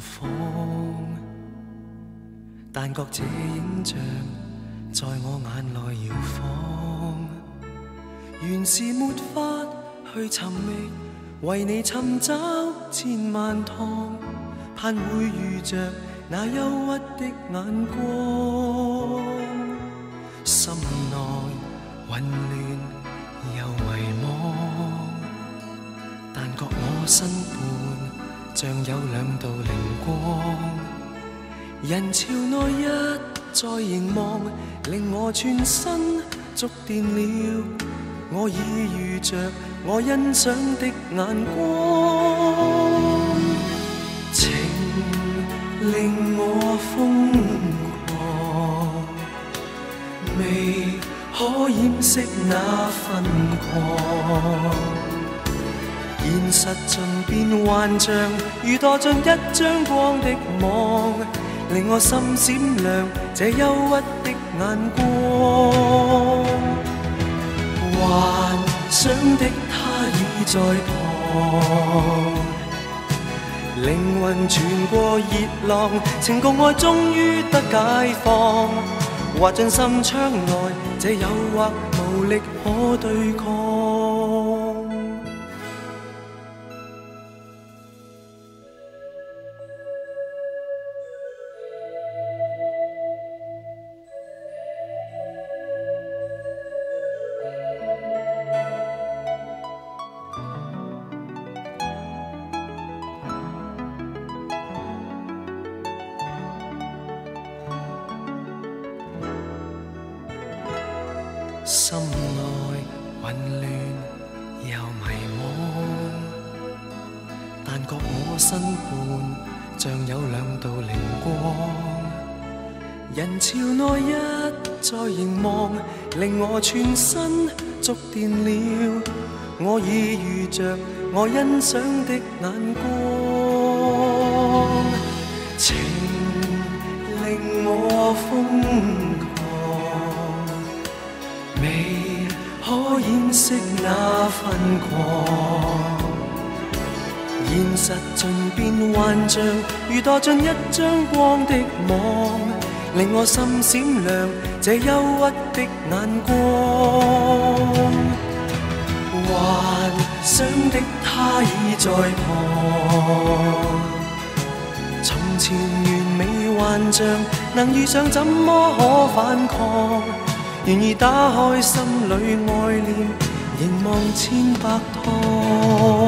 放，但覺這影像在我眼內搖晃，原是沒法去尋覓，為你尋找千萬趟，盼會遇着那憂鬱的眼光，心內混亂又迷惘，但覺我身畔像有兩道靈光，人潮內一再凝望，令我全身觸電了，我已遇着我欣賞的眼光，情令我瘋狂，未可掩飾那份狂，現實盡變幻象，如墮進一張光的網，令我心閃亮這憂鬱的眼光，幻想的他已在旁，靈魂傳過熱浪，情共愛終於得解放，滑進心窗內，這誘惑無力可對抗。心內混亂又迷惘，但覺我身畔像有兩道靈光，人潮內一再凝望，令我全身觸電了，我已遇着我欣賞的眼光，情令我瘋未可掩飾那份狂，現實盡變幻象，如墮進一張光的網，令我心閃亮這憂鬱的眼光，幻想的他已在旁，從前完美幻象，能遇上怎麼可反抗？願意打開心裏愛戀，凝望千百趟。